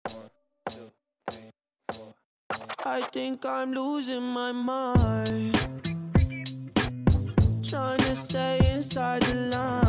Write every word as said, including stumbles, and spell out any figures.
I think I'm losing my mind, trying to stay inside the line.